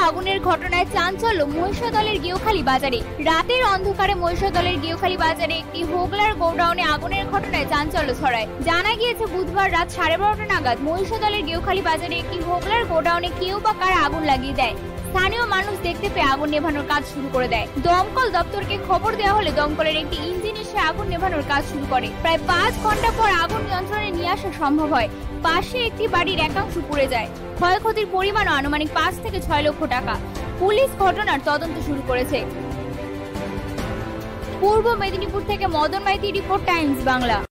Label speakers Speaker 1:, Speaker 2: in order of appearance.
Speaker 1: আগুনের ঘটনায় চাঞ্চল্য মহিষাদলের গেওখালী বাজারে। রাতের অন্ধকারে মহিষাদলের গেওখালী বাজারে একটি হোগলার গোডাউনে আগুনের ঘটনায় চাঞ্চল্য ছড়ায়। জানা গিয়েছে বুধবার রাত 12:30 নাগাদ মহিষাদলের গেওখালী বাজারে একটি হোগলার গোডাউনে কেউ বা কারা আগুন লাগিয়ে দেয়। স্থানীয় মানুষ দেখতে পেয়ে আগুন নেভানোর কাজ শুরু করে দেয়। দমকল দপ্তরকে খবর দেওয়া হলে দমকলের একটি ইঞ্জিন এসে আগুন নেভানোর কাজ শুরু করে। প্রায় 5 ঘন্টা পর আগুন নিয়ন্ত্রণে নিয়ে আসা সম্ভব হয়। পাশে একটি বাড়ির একাংশ পুড়ে যায়। ক্ষয়ক্ষতির পরিমাণও আনুমানিক 5 থেকে 6 লক্ষ টাকা। পুলিশ ঘটনার তদন্ত শুরু করেছে। পূর্ব মেদিনীপুর থেকে মদন মাইতি, রিপোর্ট, টাইমস বাংলা।